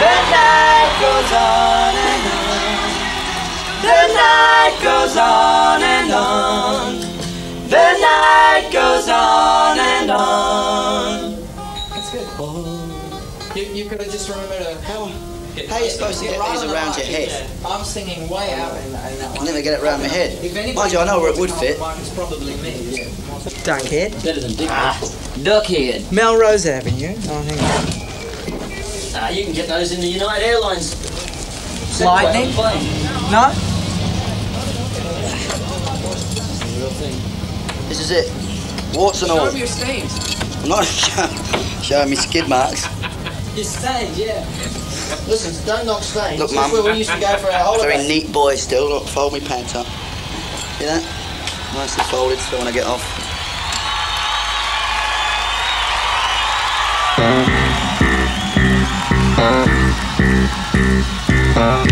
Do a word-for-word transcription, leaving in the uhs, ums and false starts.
The night goes on and on. The night goes on and on. The night goes on and on. That's good. Oh. You, you've got to just remember to... How, how are you supposed to get these around your head? Yeah. I'm singing way out in, in that I one. never get it around my head. If Mind you, I know where it would fit. It's probably me. Yeah. Duckhead. Better than Dick. Ah, Duckhead. Melrose Avenue. Oh, hang on. Ah, you can get those in the United Airlines. Lightning? Plane. No? Real thing. This is it. Warts and all. Show me your stains. I'm not showing me skid marks. Your stains, yeah. Listen, don't knock stains. Look, This Mum. is where we used to go for our holiday. Very neat boy still. Look, fold me pants up. See that? Nicely folded still when I get off. Thank you.